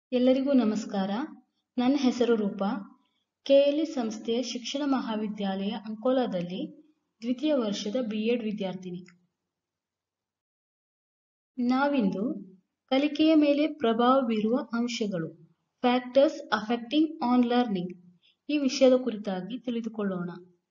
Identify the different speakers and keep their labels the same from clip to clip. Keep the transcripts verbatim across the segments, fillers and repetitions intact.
Speaker 1: ಎಲ್ಲರಿಗೂ ನಮಸ್ಕಾರ. ನನ್ನ ಹೆಸರು ರೂಪಾ. ಕೆಎಲ್ಇ ಸಂಸ್ಥೆಯ ಶಿಕ್ಷಣ ಮಹಾವಿದ್ಯಾಲಯ ಅಂಕೋಲಾದಲ್ಲಿ ದ್ವಿತೀಯ ವರ್ಷದ ಬಿ ಎಡ್ ವಿದ್ಯಾರ್ಥಿನಿ. ನಾವಿಂದು ಕಲಿಕೆಯ ಮೇಲೆ ಪ್ರಭಾವ ಬೀರುವ ಅಂಶಗಳು, ಫ್ಯಾಕ್ಟರ್ಸ್ ಅಫೆಕ್ಟಿಂಗ್ ಆನ್ ಲರ್ನಿಂಗ್, ಈ ವಿಷಯದ ಕುರಿತಾಗಿ ತಿಳಿದುಕೊಳ್ಳೋಣ.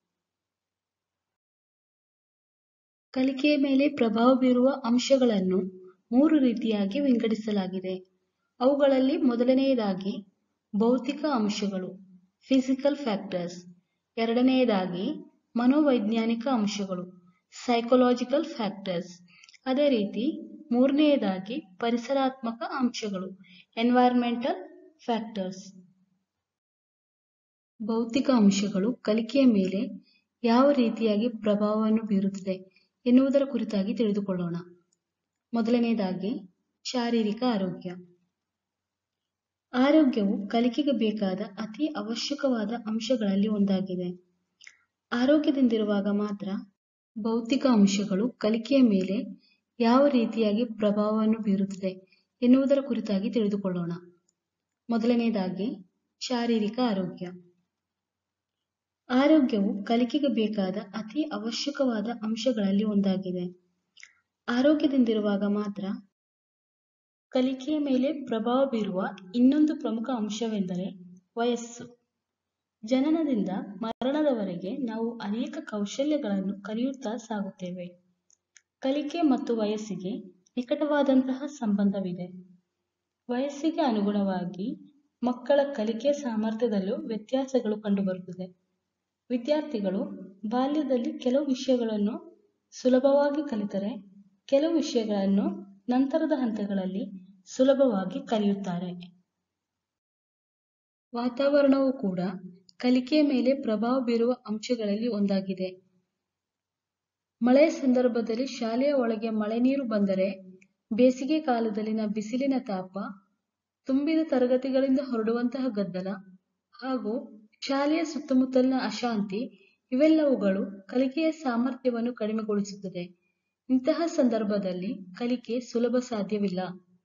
Speaker 1: ಕಲಿಕೆಯ ಮೇಲೆ ಪ್ರಭಾವ ಬೀರುವ ಅಂಶಗಳನ್ನು ಮೂರು ರೀತಿಯಾಗಿ ವಿಂಗಡಿಸಲಾಗಿದೆ. ಅವುಗಳಲ್ಲಿ ಮೊದಲನೆಯದಾಗಿ ಭೌತಿಕ ಅಂಶಗಳು, ಫಿಸಿಕಲ್ ಫ್ಯಾಕ್ಟರ್ಸ್. ಎರಡನೆಯದಾಗಿ ಮನೋವೈಜ್ಞಾನಿಕ ಅಂಶಗಳು, ಸೈಕೊಲಾಜಿಕಲ್ ಫ್ಯಾಕ್ಟರ್ಸ್. ಅದೇ ರೀತಿ ಮೂರನೆಯದಾಗಿ ಪರಿಸರಾತ್ಮಕ ಅಂಶಗಳು, ಎನ್ವೈರ್ಮೆಂಟಲ್ ಫ್ಯಾಕ್ಟರ್ಸ್. ಭೌತಿಕ ಅಂಶಗಳು ಕಲಿಕೆಯ ಮೇಲೆ ಯಾವ ರೀತಿಯಾಗಿ ಪ್ರಭಾವವನ್ನು ಬೀರುತ್ತದೆ ಎನ್ನುವುದರ ಕುರಿತಾಗಿ ತಿಳಿದುಕೊಳ್ಳೋಣ. ಮೊದಲನೆಯದಾಗಿ ಶಾರೀರಿಕ ಆರೋಗ್ಯ. ಆರೋಗ್ಯವು ಕಲಿಕೆಗೆ ಬೇಕಾದ ಅತಿ ಅವಶ್ಯಕವಾದ ಅಂಶಗಳಲ್ಲಿ ಒಂದಾಗಿದೆ. ಆರೋಗ್ಯದಿಂದಿರುವಾಗ ಮಾತ್ರ ಭೌತಿಕ ಅಂಶಗಳು ಕಲಿಕೆಯ ಮೇಲೆ ಯಾವ ರೀತಿಯಾಗಿ ಪ್ರಭಾವವನ್ನು ಬೀರುತ್ತದೆ ಎನ್ನುವುದರ ಕುರಿತಾಗಿ ತಿಳಿದುಕೊಳ್ಳೋಣ. ಮೊದಲನೆಯದಾಗಿ ಶಾರೀರಿಕ ಆರೋಗ್ಯ. ಆರೋಗ್ಯವು ಕಲಿಕೆಗೆ ಬೇಕಾದ ಅತಿ ಅವಶ್ಯಕವಾದ ಅಂಶಗಳಲ್ಲಿ ಒಂದಾಗಿದೆ. ಆರೋಗ್ಯದಿಂದಿರುವಾಗ ಮಾತ್ರ ಕಲಿಕೆಯ ಮೇಲೆ ಪ್ರಭಾವ ಬೀರುವ ಇನ್ನೊಂದು ಪ್ರಮುಖ ಅಂಶವೆಂದರೆ ವಯಸ್ಸು. ಜನನದಿಂದ ಮರಣದವರೆಗೆ ನಾವು ಅನೇಕ ಕೌಶಲ್ಯಗಳನ್ನು ಕಲಿಯುತ್ತಾ ಸಾಗುತ್ತೇವೆ. ಕಲಿಕೆ ಮತ್ತು ವಯಸ್ಸಿಗೆ ನಿಕಟವಾದಂತಹ ಸಂಬಂಧವಿದೆ. ವಯಸ್ಸಿಗೆ ಅನುಗುಣವಾಗಿ ಮಕ್ಕಳ ಕಲಿಕೆಯ ಸಾಮರ್ಥ್ಯದಲ್ಲೂ ವ್ಯತ್ಯಾಸಗಳು ಕಂಡುಬರುತ್ತದೆ. ವಿದ್ಯಾರ್ಥಿಗಳು ಬಾಲ್ಯದಲ್ಲಿ ಕೆಲವು ವಿಷಯಗಳನ್ನು ಸುಲಭವಾಗಿ ಕಲಿತರೆ, ಕೆಲವು ವಿಷಯಗಳನ್ನು ನಂತರದ ಹಂತಗಳಲ್ಲಿ ಸುಲಭವಾಗಿ ಕಲಿಯುತ್ತಾರೆ. ವಾತಾವರಣವು ಕೂಡ ಕಲಿಕೆಯ ಮೇಲೆ ಪ್ರಭಾವ ಬೀರುವ ಅಂಶಗಳಲ್ಲಿ ಒಂದಾಗಿದೆ. ಮಳೆಯ ಸಂದರ್ಭದಲ್ಲಿ ಶಾಲೆಯ ಒಳಗೆ ಮಳೆ ನೀರು ಬಂದರೆ, ಬೇಸಿಗೆ ಕಾಲದಲ್ಲಿನ ಬಿಸಿಲಿನ ತಾಪ, ತುಂಬಿದ ತರಗತಿಗಳಿಂದ ಹೊರಡುವಂತಹ ಗದ್ದಲ ಹಾಗೂ ಶಾಲೆಯ ಸುತ್ತಮುತ್ತಲಿನ ಅಶಾಂತಿ ಇವೆಲ್ಲವುಗಳು ಕಲಿಕೆಯ ಸಾಮರ್ಥ್ಯವನ್ನು ಕಡಿಮೆಗೊಳಿಸುತ್ತದೆ. ಇಂತಹ ಸಂದರ್ಭದಲ್ಲಿ ಕಲಿಕೆ ಸುಲಭ ಸಾಧ್ಯವಿಲ್ಲ.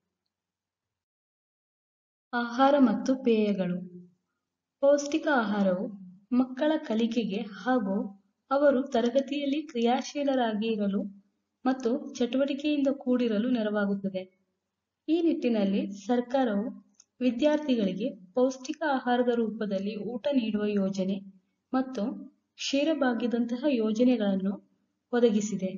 Speaker 1: ಆಹಾರ ಮತ್ತು ಪೇಯಗಳು. ಪೌಷ್ಟಿಕ ಆಹಾರವು ಮಕ್ಕಳ ಕಲಿಕೆಗೆ ಹಾಗೂ ಅವರು ತರಗತಿಯಲ್ಲಿ ಕ್ರಿಯಾಶೀಲರಾಗಿ ಇರಲು ಮತ್ತು ಚಟುವಟಿಕೆಯಿಂದ ಕೂಡಿರಲು ನೆರವಾಗುತ್ತದೆ. ಈ ನಿಟ್ಟಿನಲ್ಲಿ ಸರ್ಕಾರವು ವಿದ್ಯಾರ್ಥಿಗಳಿಗೆ ಪೌಷ್ಟಿಕ ಆಹಾರದ ರೂಪದಲ್ಲಿ ಊಟ ನೀಡುವ ಯೋಜನೆ ಮತ್ತು ಕ್ಷೀರಭಾಗ್ಯದಂತಹ ಯೋಜನೆಗಳನ್ನು ಒದಗಿಸಿದೆ.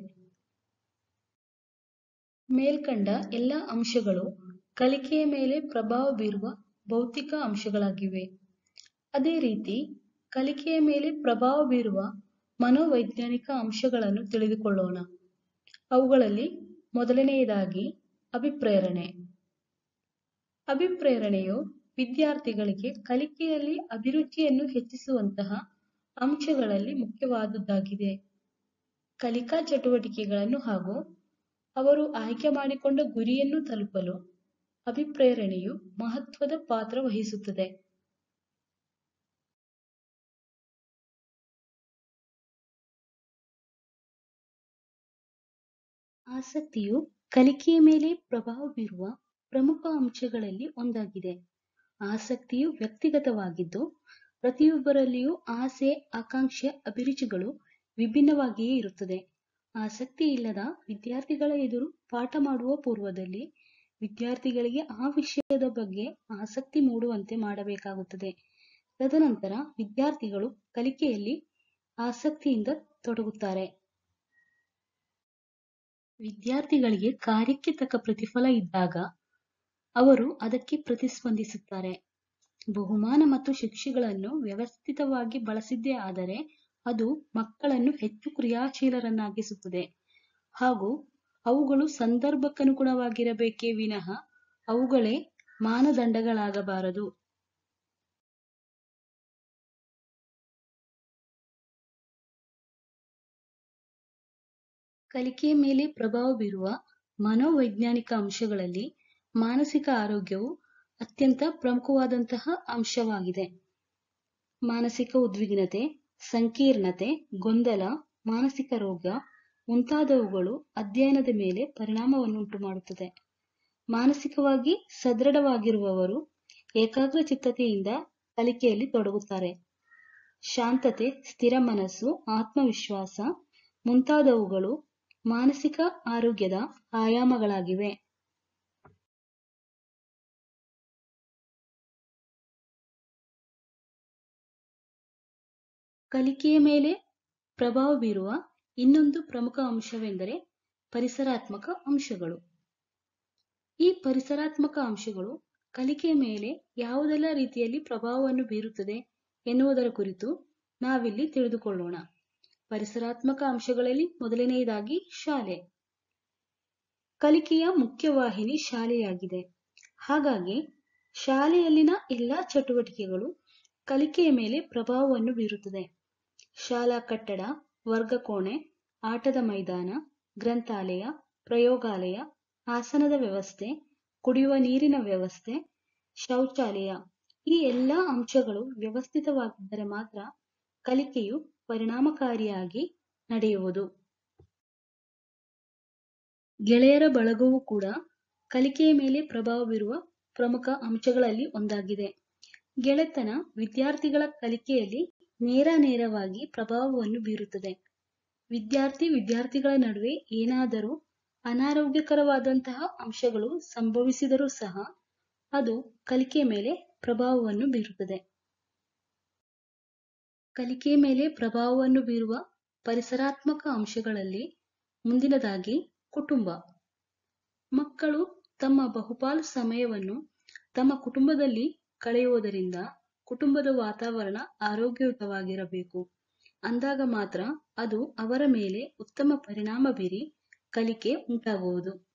Speaker 1: ಮೇಲ್ಕಂಡ ಎಲ್ಲ ಅಂಶಗಳು ಕಲಿಕೆಯ ಮೇಲೆ ಪ್ರಭಾವ ಬೀರುವ ಭೌತಿಕ ಅಂಶಗಳಾಗಿವೆ. ಅದೇ ರೀತಿ ಕಲಿಕೆಯ ಮೇಲೆ ಪ್ರಭಾವ ಬೀರುವ ಮನೋವೈಜ್ಞಾನಿಕ ಅಂಶಗಳನ್ನು ತಿಳಿದುಕೊಳ್ಳೋಣ. ಅವುಗಳಲ್ಲಿ ಮೊದಲನೆಯದಾಗಿ ಅಭಿಪ್ರೇರಣೆ. ಅಭಿಪ್ರೇರಣೆಯು ವಿದ್ಯಾರ್ಥಿಗಳಿಗೆ ಕಲಿಕೆಯಲ್ಲಿ ಅಭಿರುಚಿಯನ್ನು ಹೆಚ್ಚಿಸುವಂತಹ ಅಂಶಗಳಲ್ಲಿ ಮುಖ್ಯವಾದುದಾಗಿದೆ. ಕಲಿಕಾ ಚಟುವಟಿಕೆಗಳನ್ನು ಹಾಗೂ ಅವರು ಆಯ್ಕೆ ಮಾಡಿಕೊಂಡ ಗುರಿಯನ್ನು ತಲುಪಲು ಅಭಿಪ್ರೇರಣೆಯು ಮಹತ್ವದ ಪಾತ್ರ ವಹಿಸುತ್ತದೆ. ಆಸಕ್ತಿಯು ಕಲಿಕೆಯ ಮೇಲೆ ಪ್ರಭಾವ ಬೀರುವ ಪ್ರಮುಖ ಅಂಶಗಳಲ್ಲಿ ಒಂದಾಗಿದೆ. ಆಸಕ್ತಿಯು ವ್ಯಕ್ತಿಗತವಾಗಿದ್ದು, ಪ್ರತಿಯೊಬ್ಬರಲ್ಲಿಯೂ ಆಸೆ, ಆಕಾಂಕ್ಷೆ, ಅಭಿರುಚಿಗಳು ವಿಭಿನ್ನವಾಗಿಯೇ ಇರುತ್ತದೆ. ಆಸಕ್ತಿ ಇಲ್ಲದ ವಿದ್ಯಾರ್ಥಿಗಳ ಎದುರು ಪಾಠ ಮಾಡುವ ಪೂರ್ವದಲ್ಲಿ ವಿದ್ಯಾರ್ಥಿಗಳಿಗೆ ಆ ವಿಷಯದ ಬಗ್ಗೆ ಆಸಕ್ತಿ ಮೂಡುವಂತೆ ಮಾಡಬೇಕಾಗುತ್ತದೆ. ತದನಂತರ ವಿದ್ಯಾರ್ಥಿಗಳು ಕಲಿಕೆಯಲ್ಲಿ ಆಸಕ್ತಿಯಿಂದ ತೊಡಗುತ್ತಾರೆ. ವಿದ್ಯಾರ್ಥಿಗಳಿಗೆ ಕಾರ್ಯಕ್ಕೆ ತಕ್ಕ ಪ್ರತಿಫಲ ಇದ್ದಾಗ ಅವರು ಅದಕ್ಕೆ ಪ್ರತಿಸ್ಪಂದಿಸುತ್ತಾರೆ. ಬಹುಮಾನ ಮತ್ತು ಶಿಕ್ಷೆಗಳನ್ನು ವ್ಯವಸ್ಥಿತವಾಗಿ ಬಳಸಿದ್ದೇ ಆದರೆ ಅದು ಮಕ್ಕಳನ್ನು ಹೆಚ್ಚು ಕ್ರಿಯಾಶೀಲರನ್ನಾಗಿಸುತ್ತದೆ ಹಾಗೂ ಅವುಗಳು ಸಂದರ್ಭಕ್ಕನುಗುಣವಾಗಿರಬೇಕೇ ವಿನಃ ಅವುಗಳೇ ಮಾನದಂಡಗಳಾಗಬಾರದು. ಕಲಿಕೆಯ ಮೇಲೆ ಪ್ರಭಾವ ಬೀರುವ ಮನೋವೈಜ್ಞಾನಿಕ ಅಂಶಗಳಲ್ಲಿ ಮಾನಸಿಕ ಆರೋಗ್ಯವು ಅತ್ಯಂತ ಪ್ರಮುಖವಾದಂತಹ ಅಂಶವಾಗಿದೆ. ಮಾನಸಿಕ ಉದ್ವಿಗ್ನತೆ, ಸಂಕೀರ್ಣತೆ, ಗೊಂದಲ, ಮಾನಸಿಕ ರೋಗ ಮುಂತಾದವುಗಳು ಅಧ್ಯಯನದ ಮೇಲೆ ಪರಿಣಾಮವನ್ನುಂಟು ಮಾಡುತ್ತದೆ. ಮಾನಸಿಕವಾಗಿ ಸದೃಢವಾಗಿರುವವರು ಏಕಾಗ್ರಚಿತ್ತತೆಯಿಂದ ಕಲಿಕೆಯಲ್ಲಿ ತೊಡಗುತ್ತಾರೆ. ಶಾಂತತೆ, ಸ್ಥಿರ ಮನಸ್ಸು, ಆತ್ಮವಿಶ್ವಾಸ ಮುಂತಾದವುಗಳು ಮಾನಸಿಕ ಆರೋಗ್ಯದ ಆಯಾಮಗಳಾಗಿವೆ. ಕಲಿಕೆಯ ಮೇಲೆ ಪ್ರಭಾವ ಬೀರುವ ಇನ್ನೊಂದು ಪ್ರಮುಖ ಅಂಶವೆಂದರೆ ಪರಿಸರಾತ್ಮಕ ಅಂಶಗಳು. ಈ ಪರಿಸರಾತ್ಮಕ ಅಂಶಗಳು ಕಲಿಕೆಯ ಮೇಲೆ ಯಾವುದೆಲ್ಲ ರೀತಿಯಲ್ಲಿ ಪ್ರಭಾವವನ್ನು ಬೀರುತ್ತದೆ ಎನ್ನುವುದರ ಕುರಿತು ನಾವಿಲ್ಲಿ ತಿಳಿದುಕೊಳ್ಳೋಣ. ಪರಿಸರಾತ್ಮಕ ಅಂಶಗಳಲ್ಲಿ ಮೊದಲನೆಯದಾಗಿ ಶಾಲೆ. ಕಲಿಕೆಯ ಮುಖ್ಯವಾಹಿನಿ ಶಾಲೆಯಾಗಿದೆ. ಹಾಗಾಗಿ ಶಾಲೆಯಲ್ಲಿನ ಎಲ್ಲಾ ಚಟುವಟಿಕೆಗಳು ಕಲಿಕೆಯ ಮೇಲೆ ಪ್ರಭಾವವನ್ನು ಬೀರುತ್ತದೆ. ಶಾಲಾ ಕಟ್ಟಡ, ವರ್ಗಕೋಣೆ, ಆಟದ ಮೈದಾನ, ಗ್ರಂಥಾಲಯ, ಪ್ರಯೋಗಾಲಯ, ಆಸನದ ವ್ಯವಸ್ಥೆ, ಕುಡಿಯುವ ನೀರಿನ ವ್ಯವಸ್ಥೆ, ಶೌಚಾಲಯ ಈ ಎಲ್ಲಾ ಅಂಶಗಳು ವ್ಯವಸ್ಥಿತವಾಗಿದ್ದರೆ ಮಾತ್ರ ಕಲಿಕೆಯು ಪರಿಣಾಮಕಾರಿಯಾಗಿ ನಡೆಯುವುದು. ಗೆಳೆಯರ ಬಳಗವೂ ಕೂಡ ಕಲಿಕೆಯ ಮೇಲೆ ಪ್ರಭಾವ ಬೀರುವ ಪ್ರಮುಖ ಅಂಶಗಳಲ್ಲಿ ಒಂದಾಗಿದೆ. ಗೆಳೆತನ ವಿದ್ಯಾರ್ಥಿಗಳ ಕಲಿಕೆಯಲ್ಲಿ ನೇರ ನೇರವಾಗಿ ಪ್ರಭಾವವನ್ನು ಬೀರುತ್ತದೆ. ವಿದ್ಯಾರ್ಥಿ ವಿದ್ಯಾರ್ಥಿಗಳ ನಡುವೆ ಏನಾದರೂ ಅನಾರೋಗ್ಯಕರವಾದಂತಹ ಅಂಶಗಳು ಸಂಭವಿಸಿದರೂ ಸಹ ಅದು ಕಲಿಕೆಯ ಮೇಲೆ ಪ್ರಭಾವವನ್ನು ಬೀರುತ್ತದೆ. ಕಲಿಕೆಯ ಮೇಲೆ ಪ್ರಭಾವವನ್ನು ಬೀರುವ ಪರಿಸರಾತ್ಮಕ ಅಂಶಗಳಲ್ಲಿ ಮುಂದಿನದಾಗಿ ಕುಟುಂಬ. ಮಕ್ಕಳು ತಮ್ಮ ಬಹುಪಾಲು ಸಮಯವನ್ನು ತಮ್ಮ ಕುಟುಂಬದಲ್ಲಿ ಕಳೆಯುವುದರಿಂದ ಕುಟುಂಬದ ವಾತಾವರಣ ಆರೋಗ್ಯಯುತವಾಗಿರಬೇಕು. ಅಂದಾಗ ಮಾತ್ರ ಅದು ಅವರ ಮೇಲೆ ಉತ್ತಮ ಪರಿಣಾಮ ಬೀರಿ ಕಲಿಕೆ ಉಂಟಾಗುವುದು.